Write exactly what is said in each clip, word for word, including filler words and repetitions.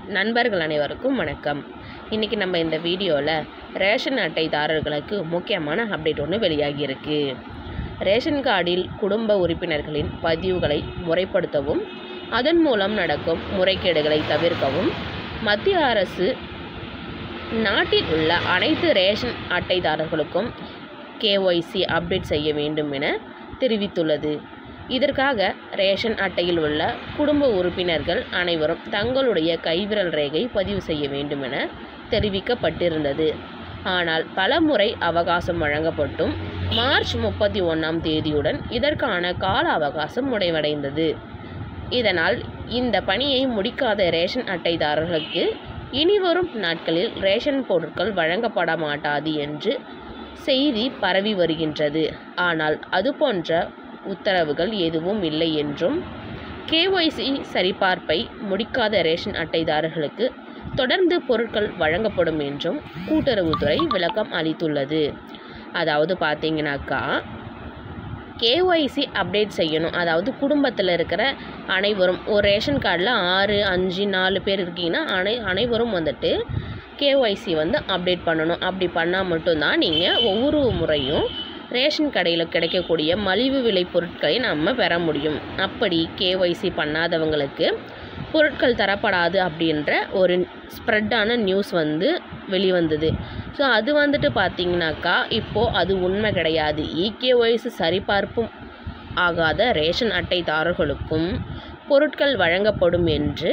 நண்பர்கள் அனைவருக்கும் வணக்கம். இன்றைக்கி நம்ம இந்த வீடியோவில் ரேஷன் அட்டைதாரர்களுக்கு முக்கியமான அப்டேட் ஒன்று வெளியாகியிருக்கு. ரேஷன் கார்டில் குடும்ப உறுப்பினர்களின் பதிவுகளை முறைப்படுத்தவும் அதன் மூலம் நடக்கும் முறைகேடுகளை தவிர்க்கவும் மத்திய அரசு நாட்டில் உள்ள அனைத்து ரேஷன் அட்டைதாரர்களுக்கும் கேஒய்சி அப்டேட் செய்ய வேண்டும் என தெரிவித்துள்ளது. இதற்காக ரேஷன் அட்டையில் உள்ள குடும்ப உறுப்பினர்கள் அனைவரும் தங்களுடைய கைவிரல் ரேகை பதிவு செய்ய வேண்டும் என தெரிவிக்கப்பட்டிருந்தது. ஆனால் பல முறை அவகாசம் வழங்கப்பட்டும் மார்ச் முப்பத்தி ஒன்றாம் தேதியுடன் இதற்கான கால அவகாசம் முடிவடைந்தது. இதனால் இந்த பணியை முடிக்காத ரேஷன் அட்டைதாரர்களுக்கு இனிவரும் நாட்களில் ரேஷன் பொருட்கள் வழங்கப்பட மாட்டாது என்று செய்தி பரவி வருகின்றது. ஆனால் அதுபோன்ற உத்தரவுகள் எதுவும் இல்லை என்றும் கேஒய்சி சரிபார்ப்பை முடிக்காத ரேஷன் அட்டைதாரர்களுக்கு தொடர்ந்து பொருட்கள் வழங்கப்படும் என்றும் கூட்டுறவுத்துறை விளக்கம் அளித்துள்ளது. அதாவது பார்த்தீங்கன்னாக்கா கேஒய்சி அப்டேட் செய்யணும். அதாவது குடும்பத்தில் இருக்கிற அனைவரும் ஒரு ரேஷன் கார்டில் ஆறு அஞ்சு நாலு பேர் இருக்கீங்கன்னா அனை அனைவரும் வந்துட்டு கேஒய்சி வந்து அப்டேட் பண்ணணும். அப்படி பண்ணால் மட்டும்தான் நீங்கள் ஒவ்வொரு முறையும் ரேஷன் கடையில் கிடைக்கக்கூடிய மலிவு விலை பொருட்களை நம்ம பெற முடியும். அப்படி கேஒய்சி பண்ணாதவங்களுக்கு பொருட்கள் தரப்படாது அப்படின்ற ஒரு ஸ்ப்ரெட்டான நியூஸ் வந்து வெளிவந்தது. ஸோ அது வந்துட்டு பார்த்திங்கனாக்கா இப்போது அது உண்மை கிடையாது. இகேஒய்சி சரிபார்ப்பும் ஆகாத ரேஷன் அட்டைதாரர்களுக்கும் பொருட்கள் வழங்கப்படும் என்று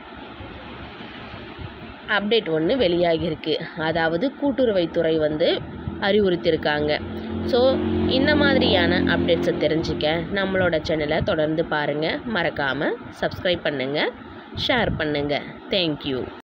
அப்டேட் ஒன்று வெளியாகியிருக்கு. அதாவது கூட்டுறவுத்துறை வந்து அறிவுறுத்தியிருக்காங்க. ஸோ இந்த மாதிரியான அப்டேட்ஸை தெரிஞ்சுக்க நம்மளோட சேனலை தொடர்ந்து பாருங்கள். மறக்காமல் சப்ஸ்கிரைப் பண்ணுங்கள், ஷேர் பண்ணுங்கள். தேங்க்யூ.